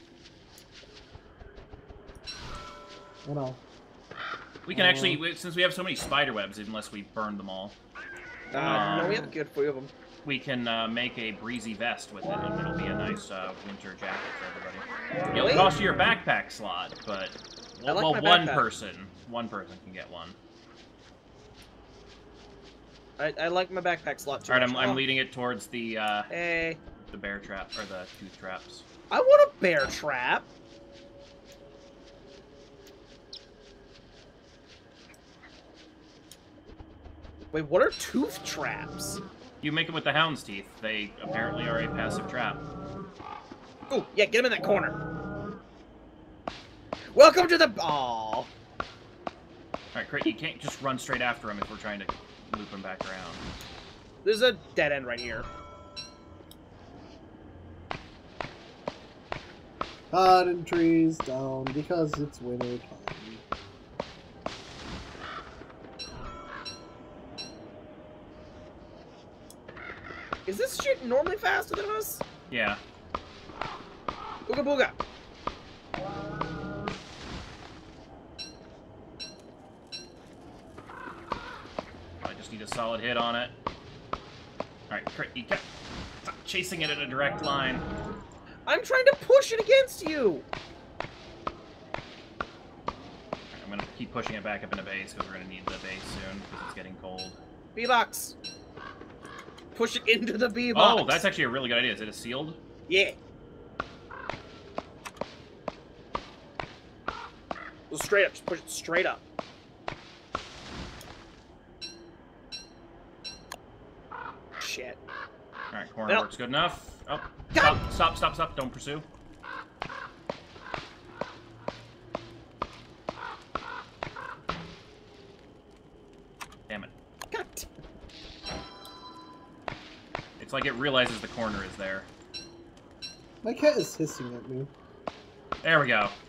I know. We can actually, since we have so many spider webs, unless we burn them all. No, we have a good few of them. We can make a breezy vest with it, and it'll be a nice winter jacket for everybody. It'll cost you your backpack slot, but well, one person can get one. I like my backpack slot too. All right, I'm leading it towards the hey, the bear trap or the tooth traps. I want a bear trap. Wait, what are tooth traps? You make them with the hound's teeth. They apparently are a passive trap. Ooh, yeah, get him in that corner. Welcome to the... Aww. Alright, Crit, you can't just run straight after him if we're trying to loop him back around. There's a dead end right here. Cutting trees down because it's winter time. Is this shit normally faster than us? Yeah. Booga booga. I just need a solid hit on it. Alright, Crit, you kept chasing it in a direct line. I'm trying to push it against you! I'm gonna keep pushing it back up into base because we're gonna need the base soon because it's getting cold. B-box. Push it into the B-box. Oh, that's actually a really good idea. Is it a sealed? Yeah. Go straight up. Just push it straight up. Shit. Alright, corner works good enough. Oh, stop. Don't pursue. Damn it. God. It's like it realizes the corner is there. My cat is hissing at me. There we go.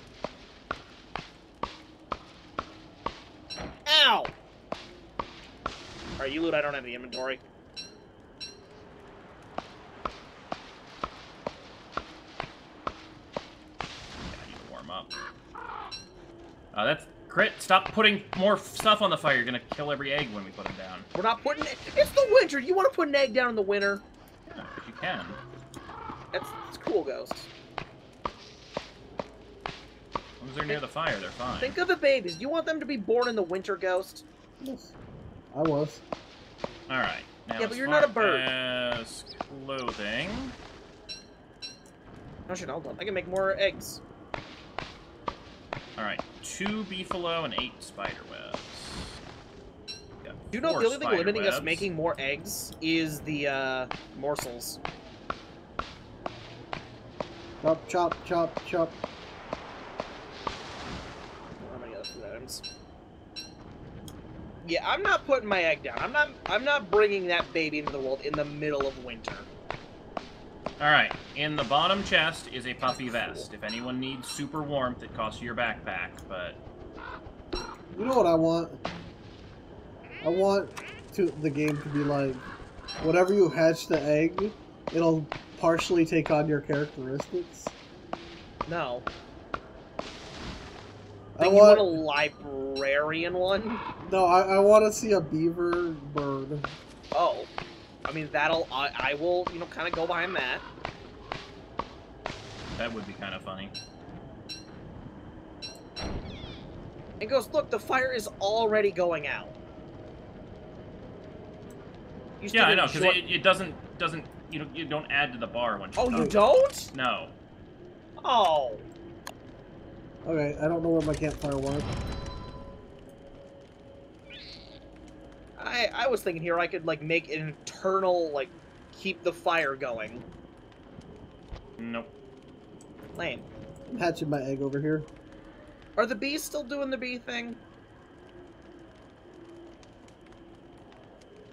Ow! Alright, you loot. I don't have the inventory. That's Crit. Stop putting more stuff on the fire. You're gonna kill every egg when we put them down. We're not putting it. It's the winter. You want to put an egg down in the winter? Yeah, if you can. It's cool, Ghost. As long as they're near the fire, they're fine. Think of the babies. Do you want them to be born in the winter, Ghost? Yes. I was. All right. Now, yeah, but you're not a bird. As clothing. Oh shit! Hold on. I can make more eggs. All right. 2 beefalo and 8 spider webs. Do you know the only thing limiting us making more eggs is the morsels? Chop, chop, chop, chop. How many other food items? Yeah, I'm not putting my egg down. I'm not bringing that baby into the world in the middle of winter. All right. In the bottom chest is a puffy vest. If anyone needs super warmth, it costs you your backpack, but... You know what I want? I want the game to be like, whenever you hatch the egg, it'll partially take on your characteristics. No. I want a librarian one? No, I want to see a beaver bird. Oh. I mean, I will, you know, kind of go behind that. That would be kind of funny. And goes, look, the fire is already going out. Yeah, I know, because it doesn't, you don't add to the bar once you you don't? No. Oh. Okay, I don't know where my campfire went. I was thinking here I could, like, make an internal, like, keep the fire going. Nope. Lame. I'm hatching my egg over here. Are the bees still doing the bee thing?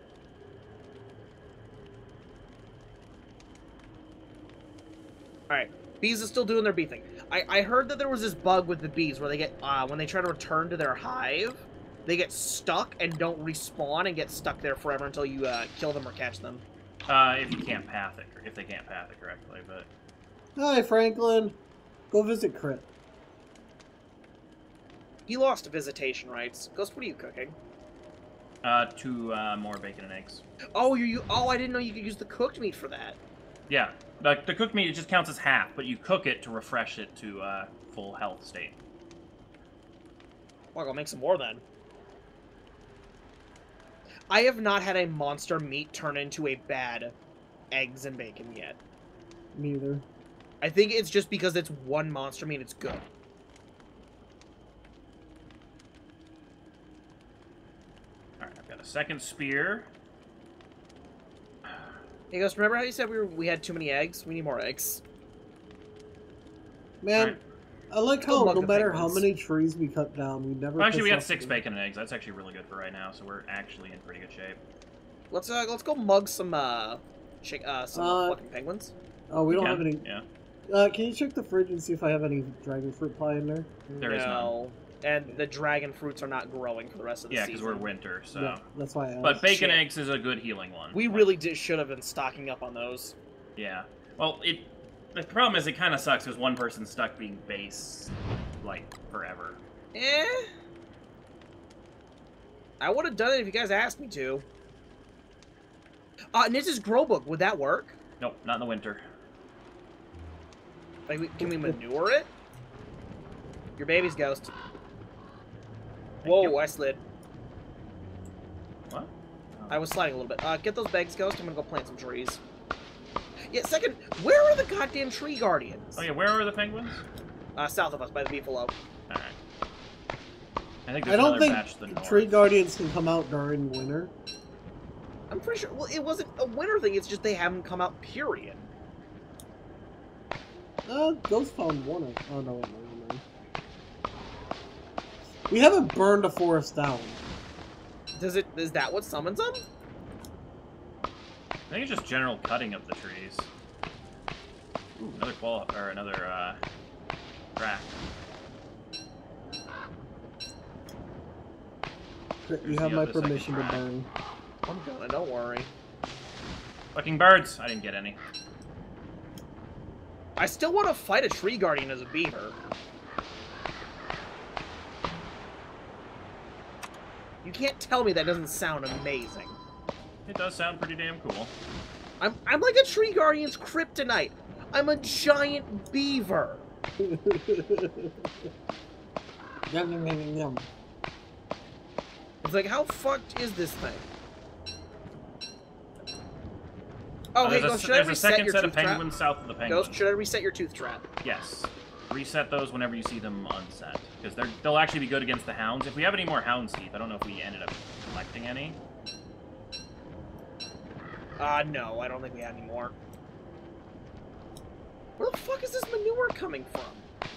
Alright. Bees is still doing their bee thing. I heard that there was this bug with the bees where they get, when they try to return to their hive, they get stuck and don't respawn and get stuck there forever until you kill them or catch them. If you can't path it, if they can't path it correctly, but... Hi, Franklin. Go visit Crit. He lost visitation rights. Ghost, what are you cooking? 2 more bacon and eggs. Oh, oh, I didn't know you could use the cooked meat for that. Yeah, the cooked meat, it just counts as half, but you cook it to refresh it to full health state. Well, I'll make some more then. I have not had a monster meat turn into a bad eggs and bacon yet. Me either. I think it's just because it's one monster meat, it's good. Alright, I've got a second spear. Hey, Ghost, remember how you said we had too many eggs? We need more eggs. Man, right. I like how no matter how many trees we cut down, we never... Well, actually, we got 6 bacon and eggs. That's actually really good for right now, so we're actually in pretty good shape. Let's go mug some fucking penguins. Oh, we don't have any... Yeah. Can you check the fridge and see if I have any dragon fruit pie in there? There is none. And the dragon fruits are not growing for the rest of the season. Yeah, because we're winter, so... Yeah, that's why I asked. But bacon eggs is a good healing one. We really should have been stocking up on those. Yeah. Well, the problem is it kind of sucks because one person's stuck being base, like, forever. Eh. I would have done it if you guys asked me to. Nitz's grow book, would that work? Nope, not in the winter. Like, can we manure it? Your baby's Ghost. Whoa, I slid. What? Oh. I was sliding a little bit. Get those bags, Ghost. I'm gonna go plant some trees. Yeah, second, where are the goddamn tree guardians? Oh yeah, where are the penguins? South of us, by the Beefalo. Alright. I think there's another batch to the north. Tree guardians can come out during winter. I'm pretty sure, well, it wasn't a winter thing, it's just they haven't come out, period. Ghost found one. Oh, no, wait, no. We haven't burned a forest down. Is that what summons them? I think it's just general cutting of the trees. Ooh, another crack. You have my permission to burn. I'm gonna, don't worry. Fucking birds! I didn't get any. I still want to fight a tree guardian as a beaver. You can't tell me that doesn't sound amazing. It does sound pretty damn cool. I'm like a tree guardian's kryptonite. I'm a giant beaver. Yum, yum, yum, yum. It's like, how fucked is this thing? Oh, hey, Ghost, should I reset your tooth trap? There's a second set of penguins south of the penguins. Ghost, should I reset your tooth trap? Yes. Reset those whenever you see them unset, because they'll actually be good against the hounds. If we have any more hounds teeth, I don't know if we ended up collecting any. No, I don't think we had any more. Where the fuck is this manure coming from?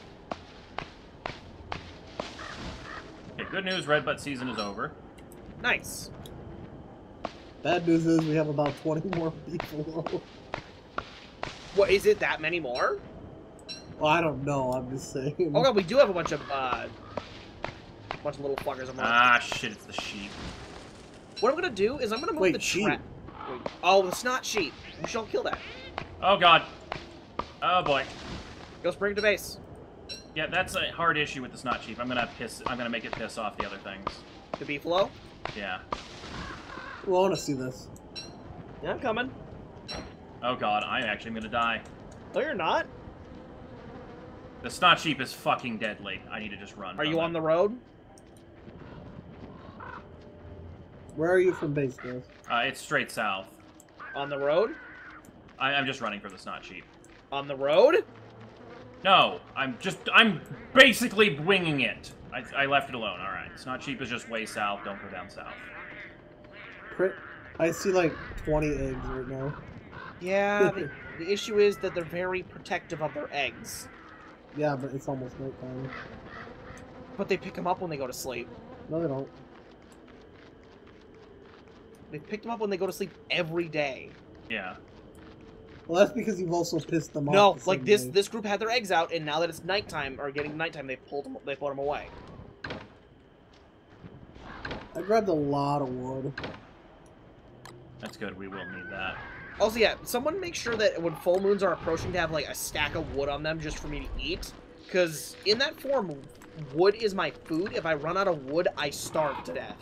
Okay, good news, red butt season is over. Nice. Bad news is we have about 20 more Beefalo. What, is it that many more? Well, I don't know, I'm just saying. Oh god, we do have a bunch of little fuckers. Ah, shit, it's the sheep. What I'm gonna do is I'm gonna move the trap. Oh, the snot sheep. We shall kill that. Oh god. Oh boy. Ghost, bring it to base. Yeah, that's a hard issue with the snot sheep. I'm gonna make it piss off the other things. The Beefalo? Yeah. Well, I wanna see this. Yeah, I'm coming. Oh god, I'm actually gonna die. No, you're not. The snot sheep is fucking deadly. I need to just run. Are you on the road? Where are you from base, Ghost? It's straight south. On the road? I'm just running for the snot sheep. On the road? No, I'm basically winging it. I left it alone, alright. Snot sheep is just way south, don't go down south. I see like 20 eggs right now. Yeah, the issue is that they're very protective of their eggs. Yeah, but it's almost nighttime. But they pick them up when they go to sleep. No, they don't. They pick them up when they go to sleep every day. Yeah. Well, that's because you've also pissed them off. No, the like same way. this group had their eggs out, and now that it's nighttime or getting nighttime, they put them away. I grabbed a lot of wood. That's good. We will need that. Also, yeah, someone make sure that when full moons are approaching to have like a stack of wood on them just for me to eat, because in that form, wood is my food. If I run out of wood, I starve to death.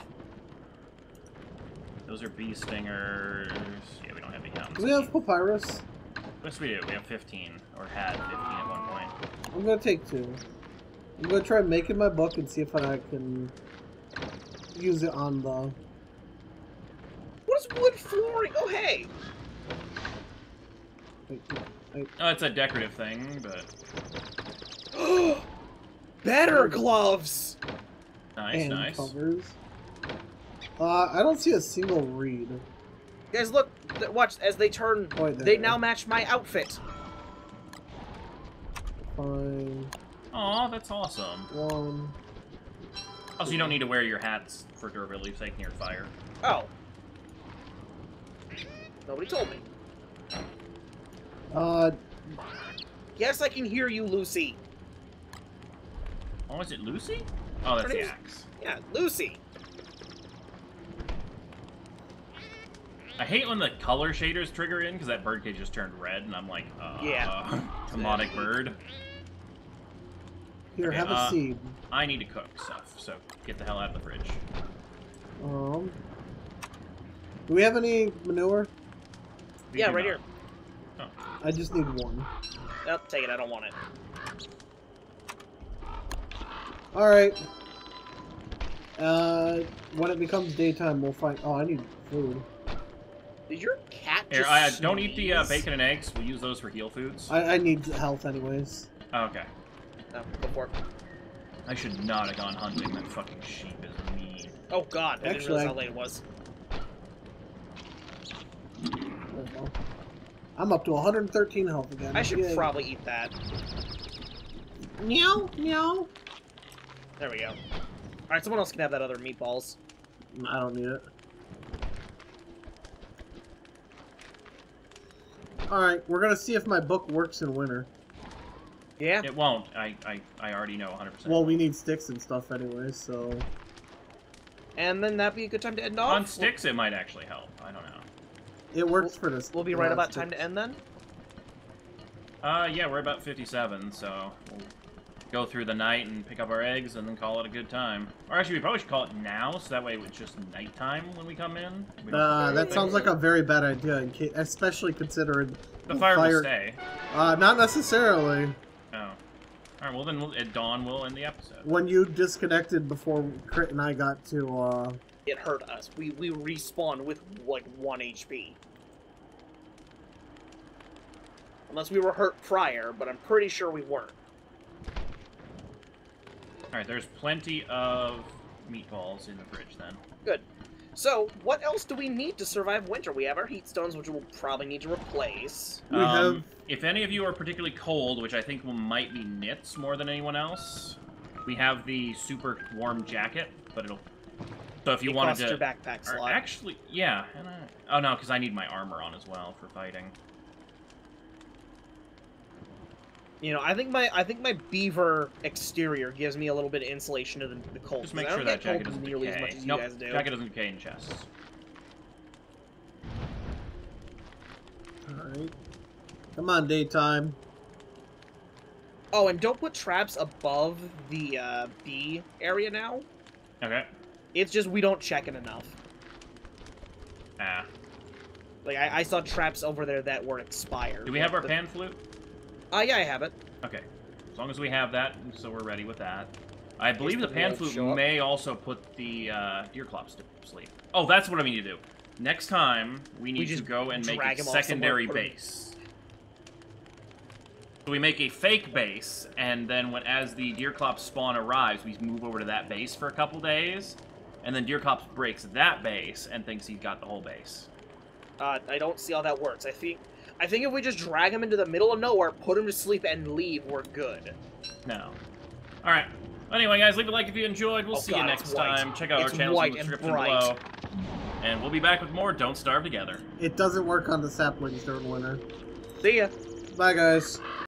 Those are bee stingers. Yeah, we don't have any hounds. Do we have papyrus? Yes, we do. We have 15, or had 15 at one point. I'm gonna take 2. I'm gonna try making my book and see if I can use it on the... What is wood flooring? Oh, hey! Wait. Oh, it's a decorative thing, but... Better gloves! Nice, and nice. covers. I don't see a single reed. Guys, look! Watch, as they turn, they now match my outfit. Fine. Aw, that's awesome. 1. Also, you don't need to wear your hats for durability's sake near fire. Oh. Nobody told me. Yes, I can hear you, Lucy. Oh, is it Lucy? Oh, that's the axe. Yeah, Lucy. I hate when the color shaders trigger in, because that birdcage just turned red, and I'm like, yeah. Demonic bird. Here, Okay, have a seed. I need to cook stuff, so get the hell out of the fridge. Do we have any manure? Yeah, right here. Oh. I just need 1. Nope, take it. I don't want it. Alright. When it becomes daytime, we'll find... Oh, I need food. Did your cat Here, just don't eat the sneeze? bacon and eggs. We'll use those for heal foods. I need health anyways. Oh, okay. No, go for it. I should not have gone hunting. That fucking sheep is mean. Oh god, I didn't Actually, realize how late it was. I'm up to 113 health again. I should Yay. probably eat that. Meow, meow. There we go. Alright, someone else can have that other meatballs. I don't need it. Alright, we're gonna see if my book works in winter. Yeah? It won't. I already know 100%. Well, we need sticks and stuff anyway, so... And then that'd be a good time to end off. On sticks, it might actually help. I don't know. It works for this. We'll be right about time to end then? Yeah, we're about 57, so we'll go through the night and pick up our eggs and then call it a good time. Or actually, we probably should call it now, so that way it's just nighttime when we come in. That sounds like a very bad idea, especially considering... The fire will stay. Not necessarily. Oh. Alright, well then at dawn we'll end the episode. When you disconnected before Crit and I got to, It hurt us. We respawned with, like, 1 HP. Unless we were hurt prior, but I'm pretty sure we weren't. Alright, there's plenty of meatballs in the fridge then. Good. So, what else do we need to survive winter? We have our heat stones, which we'll probably need to replace. We have... If any of you are particularly cold, which I think might be Nitz more than anyone else, we have the super warm jacket, but it'll... So if you wanted to... your backpack slot. Actually, yeah. Oh no, because I need my armor on as well for fighting. You know, I think my beaver exterior gives me a little bit of insulation to the cold. Just make sure that jacket doesn't nearly decay. as much as Nope, you guys do. jacket doesn't decay in chests. Alright. Come on, daytime. Oh, and don't put traps above the bee area now. Okay. It's just we don't check it enough. Ah. Like, I saw traps over there that were expired. Do we have our pan flute? Yeah, I have it. Okay. As long as we have that, so we're ready with that. I believe the the pan wolves flute show up. may also put the deer clops to sleep. Oh, that's what I need to do. Next time, we need to just go and make drag a 'em off somewhere, secondary put 'em- base. So we make a fake base, and then as the deer clops spawn arrives, we move over to that base for a couple days, and then deer clops breaks that base and thinks he's got the whole base. I don't see how that works. I think if we just drag him into the middle of nowhere, put him to sleep, and leave, we're good. No. Alright. Anyway, guys, leave a like if you enjoyed. We'll Oh, see God, you it's next white. time. Check out our It's channels in white the and description bright. below. And we'll be back with more Don't Starve Together. It doesn't work on the saplings during winter. See ya. Bye, guys.